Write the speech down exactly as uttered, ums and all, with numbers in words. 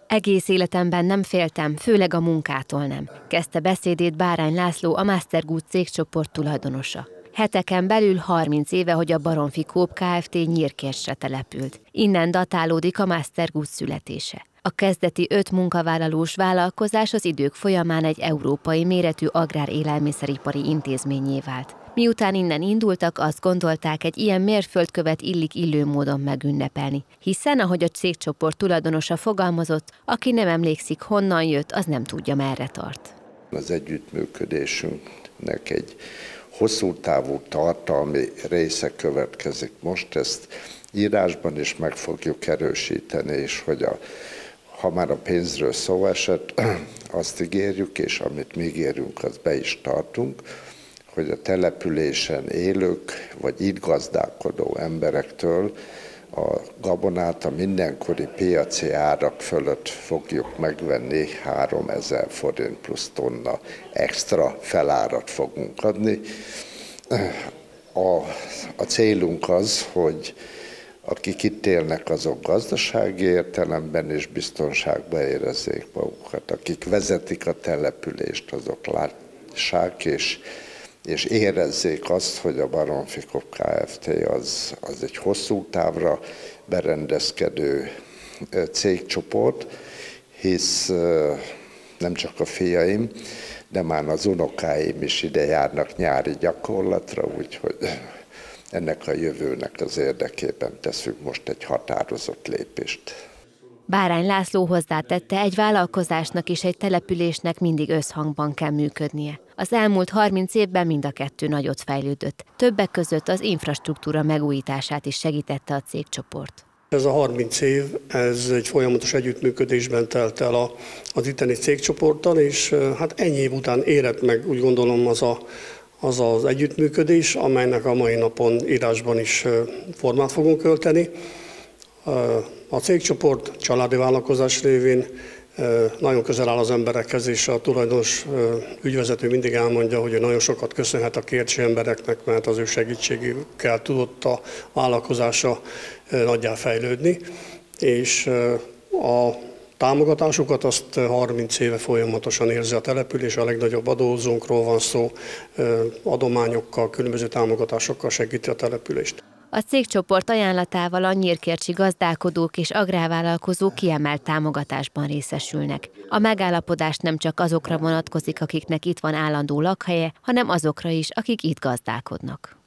Egész életemben nem féltem, főleg a munkától nem. Kezdte beszédét Bárány László, a Mastergood cégcsoport tulajdonosa. Heteken belül harminc éve, hogy a Baromfi Coop Kft. Nyírkérsre települt. Innen datálódik a Mastergood születése. A kezdeti öt munkavállalós vállalkozás az idők folyamán egy európai méretű agrár-élelmiszeripari intézménnyé vált. Miután innen indultak, azt gondolták, egy ilyen mérföldkövet illik illő módon megünnepelni. Hiszen, ahogy a cégcsoport tulajdonosa fogalmazott, aki nem emlékszik, honnan jött, az nem tudja, merre tart. Az együttműködésünknek egy hosszú távú tartalmi része következik most, ezt írásban is meg fogjuk erősíteni, és hogy a, ha már a pénzről szó esett, azt ígérjük, és amit mi ígérünk, azt be is tartunk, hogy a településen élők, vagy itt gazdálkodó emberektől a gabonát a mindenkori piaci árak fölött fogjuk megvenni, háromezer forint plusz tonna extra felárat fogunk adni. A, a célunk az, hogy akik itt élnek, azok gazdasági értelemben és biztonságban érezzék magukat. Akik vezetik a települést, azok lássák és és érezzék azt, hogy a Baromfi Coop Kft. Az, az egy hosszú távra berendezkedő cégcsoport, hisz nem csak a fiaim, de már az unokáim is ide járnak nyári gyakorlatra, úgyhogy ennek a jövőnek az érdekében teszünk most egy határozott lépést. Bárány László hozzátette, egy vállalkozásnak és egy településnek mindig összhangban kell működnie. Az elmúlt harminc évben mind a kettő nagyot fejlődött. Többek között az infrastruktúra megújítását is segítette a cégcsoport. Ez a harminc év, ez egy folyamatos együttműködésben telt el a, az itteni cégcsoporttal, és hát ennyi év után érett meg, úgy gondolom, az a, az, az együttműködés, amelynek a mai napon írásban is formát fogunk ölteni. A cégcsoport családi vállalkozás révén nagyon közel áll az emberekhez, és a tulajdonos ügyvezető mindig elmondja, hogy nagyon sokat köszönhet a kércsi embereknek, mert az ő segítségükkel tudott a vállalkozása nagyjá fejlődni, és a támogatásukat azt harminc éve folyamatosan érzi a település, a legnagyobb adózónkról van szó, adományokkal, különböző támogatásokkal segíti a települést. A cégcsoport ajánlatával a nyírkércsi gazdálkodók és agrárvállalkozók kiemelt támogatásban részesülnek. A megállapodás nem csak azokra vonatkozik, akiknek itt van állandó lakhelye, hanem azokra is, akik itt gazdálkodnak.